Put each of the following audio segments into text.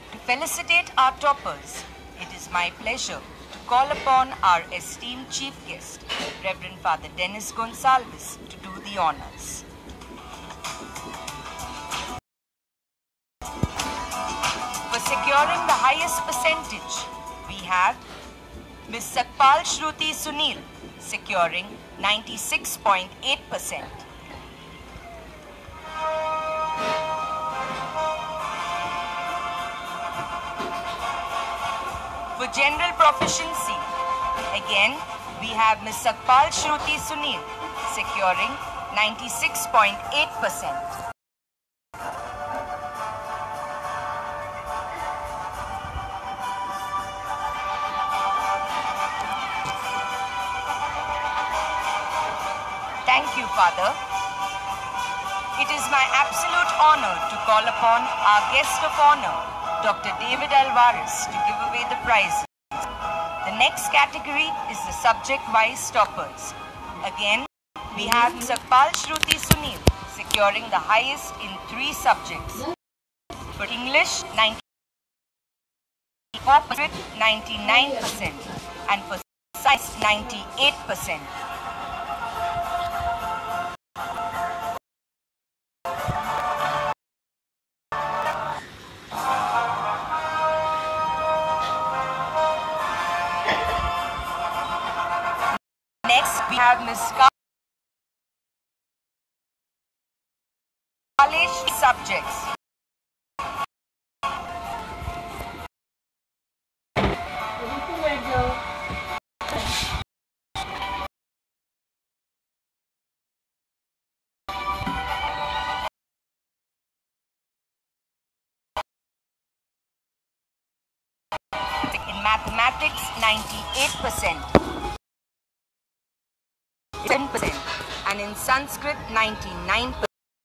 To felicitate our toppers, it is my pleasure to call upon our esteemed chief guest, Reverend Father Dennis Gonsalves, to do the honors. For securing the highest percentage, we have Ms. Sakpal Shruti Sunil, securing 96.8%. For general proficiency, again, we have Ms. Sakpal Shruti Sunil, securing 96.8%. Thank you, Father. It is my absolute honor to call upon our guest of honor, Dr. David Alvarez, to give away the prizes. The next category is the subject-wise toppers. Again, we have Sakpal Shruti Sunil, securing the highest in 3 subjects. For English, 99%, and for science, 98%. Next, we have Ms. College subjects. In mathematics, 98%. 10%, and in Sanskrit 99%.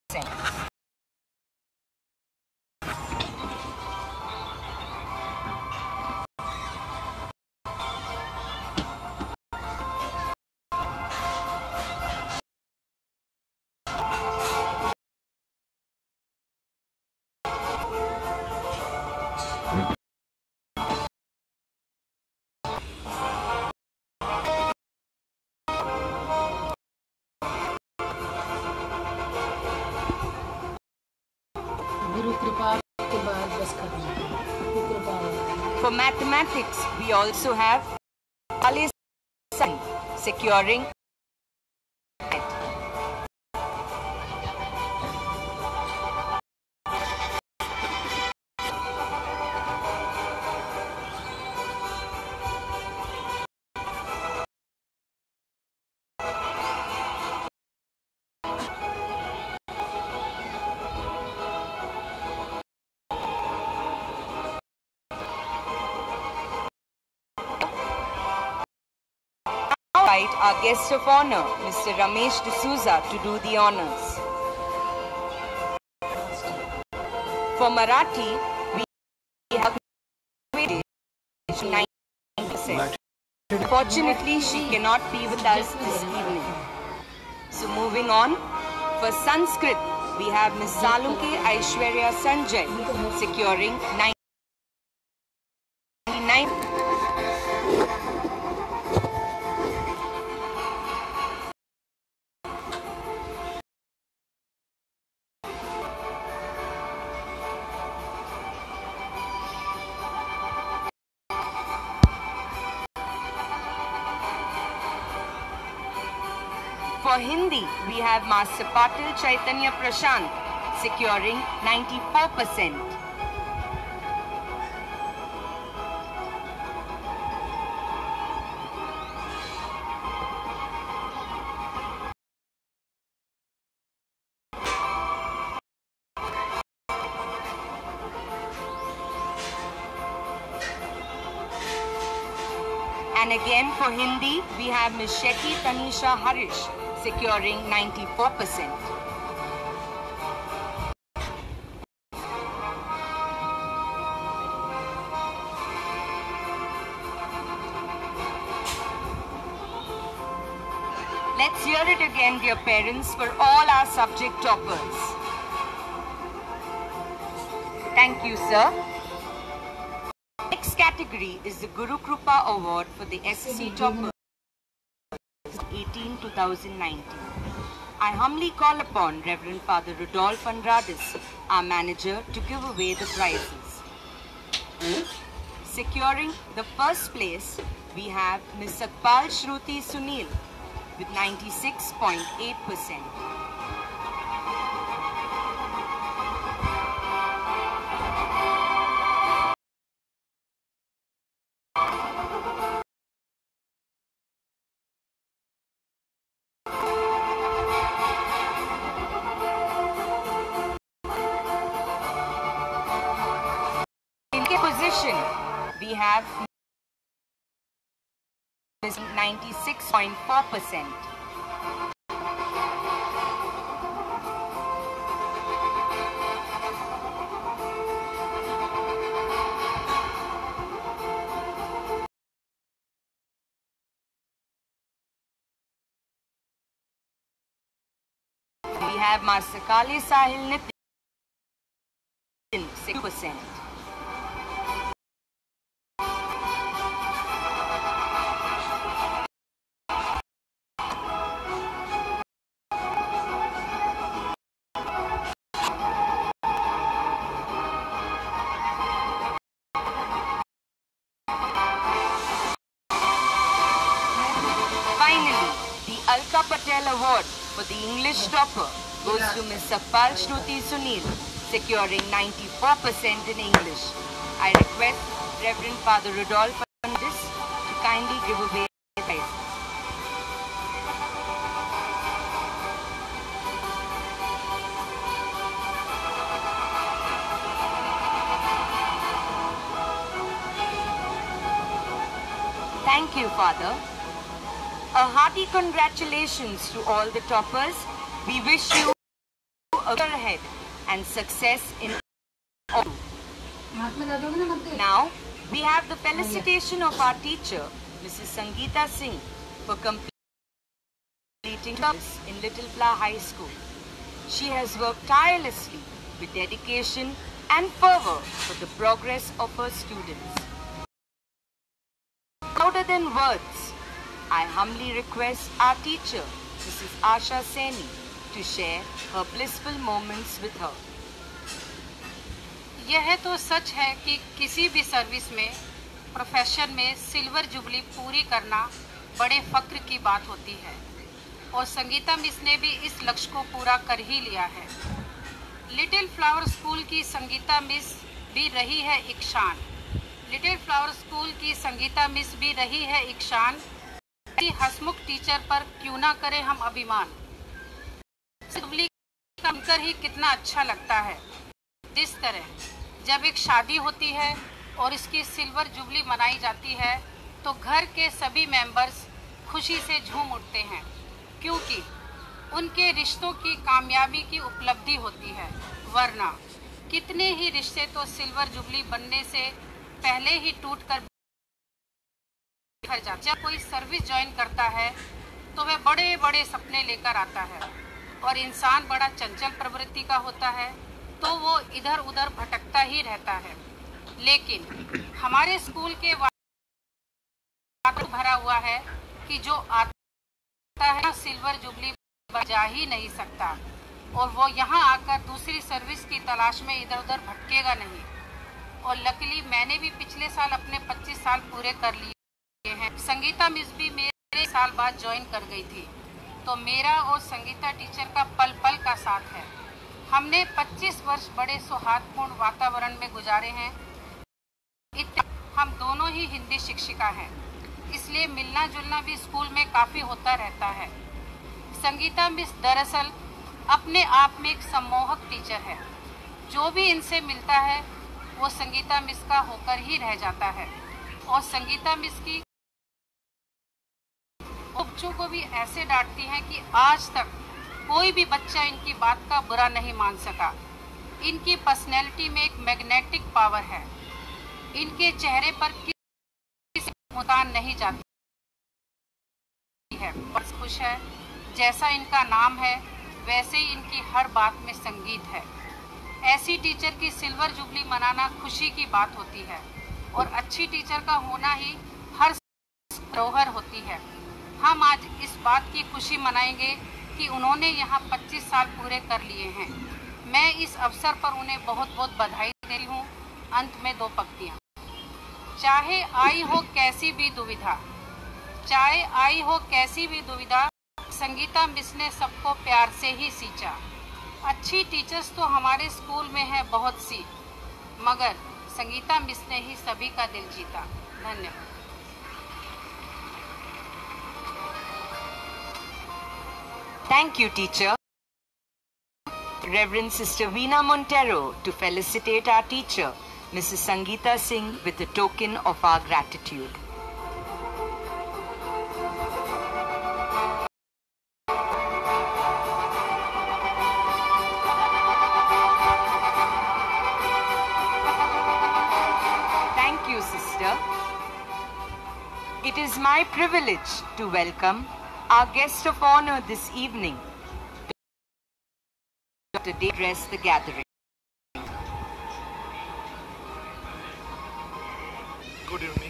For mathematics, we also have Ali Sun, securing . Our guest of honor, Mr. Ramesh D'Souza, to do the honors. For Marathi, we have 9%. Unfortunately, she cannot be with us this evening. So moving on, for Sanskrit, we have Ms. Salunke Aishwarya Sanjay, securing 99%. For Hindi, we have Master Patil Chaitanya Prashant, securing 94%. And again for Hindi, we have Ms. Shetty Tanisha Harish, securing 94%. Let's hear it again, dear parents, for all our subject toppers. Thank you, sir. next category is the Guru Krupa Award for the SSC Toppers 2018-2019. I humbly call upon Reverend Father Rudolph Andrades, our manager, to give away the prizes. Securing the first place, we have Ms. Satpal Shruti Sunil with 96.8%. Position, we have 96.4%. We have Master Kale Sahil Nitin, 6%. Alka Patel Award for the English topper goes to Ms. Satpal Shruti Sunil, securing 94% in English. I request Reverend Father Rudolph Andrades to kindly give away the prize. Thank you, Father. A hearty congratulations to all the toppers. We wish you a good ahead and success in all. Now, we have the felicitation of our teacher, Mrs. Sangeeta Singh, for completing service in Little Pla High School. She has worked tirelessly with dedication and fervor for the progress of her students. Louder than words, I humbly request our teacher, Mrs. Asha Saini, to share her blissful moments with her. यह तो सच है कि किसी भी service में, profession में silver jubilee पूरी करना बड़े फक्र की बात होती है और संगीता मिस ने भी इस लक्ष्य को पूरा कर ही लिया है। लिटिल फ्लावर स्कूल की संगीता मिस भी रही है एक शान। लिटिल फ्लावर स्कूल की संगीता मिस भी रही है एक शान। हसमुख टीचर पर क्यों ना करें हम अभिमान। जुबली का सुनकर ही कितना अच्छा लगता है। जिस तरह जब एक शादी होती है और इसकी सिल्वर जुबली मनाई जाती है तो घर के सभी मेंबर्स खुशी से झूम उठते हैं, क्योंकि उनके रिश्तों की कामयाबी की उपलब्धि होती है। वरना कितने ही रिश्ते तो सिल्वर जुबली बनने से पहले ही टूटकर बिखर जाते। जब कोई सर्विस ज्वाइन करता है तो वह बड़े बड़े सपने लेकर आता है और इंसान बड़ा चंचल प्रवृत्ति का होता है तो वो इधर उधर भटकता ही रहता है। लेकिन हमारे स्कूल के भरा हुआ है कि जो आता है सिल्वर जुबली बजा ही नहीं सकता और वो यहाँ आकर दूसरी सर्विस की तलाश में इधर उधर भटकेगा नहीं। और लकीली मैंने भी पिछले साल अपने 25 साल पूरे कर लिए हैं। संगीता मिस भी मेरे साल बाद ज्वाइन कर गई थी, तो मेरा और संगीता टीचर का पल पल का साथ है। हमने 25 वर्ष बड़े सौहार्दपूर्ण वातावरण में गुजारे हैं। हम दोनों ही हिंदी शिक्षिका हैं, इसलिए मिलना जुलना भी स्कूल में काफ़ी होता रहता है। संगीता मिस दरअसल अपने आप में एक सम्मोहक टीचर है। जो भी इनसे मिलता है वो संगीता मिस का होकर ही रह जाता है और संगीता मिस की बच्चों को भी ऐसे डांटती हैं कि आज तक कोई भी बच्चा इनकी बात का बुरा नहीं मान सका। इनकी पर्सनैलिटी में एक मैग्नेटिक पावर है। इनके चेहरे पर किसी मुतान नहीं जाती है। बस खुश है, जैसा इनका नाम है वैसे ही इनकी हर बात में संगीत है। ऐसी टीचर की सिल्वर जुबली मनाना खुशी की बात होती है। और अच्छी टीचर का होना ही हर धरोहर होती है। हम आज इस बात की खुशी मनाएंगे कि उन्होंने यहाँ 25 साल पूरे कर लिए हैं। मैं इस अवसर पर उन्हें बहुत बहुत बधाई देती हूँ। अंत में 2 पंक्तियाँ। चाहे आई हो कैसी भी दुविधा, चाहे आई हो कैसी भी दुविधा, संगीता मिस ने सबको प्यार से ही सींचा। अच्छी टीचर्स तो हमारे स्कूल में है बहुत सी, मगर संगीता मिस ने ही सभी का दिल जीता। धन्यवाद। Thank you, teacher. Reverend Sister Veena Montero to felicitate our teacher, Mrs. Sangeeta Singh, with a token of our gratitude. Thank you, sister. It is my privilege to welcome our guest of honor this evening, to address the gathering. Good evening.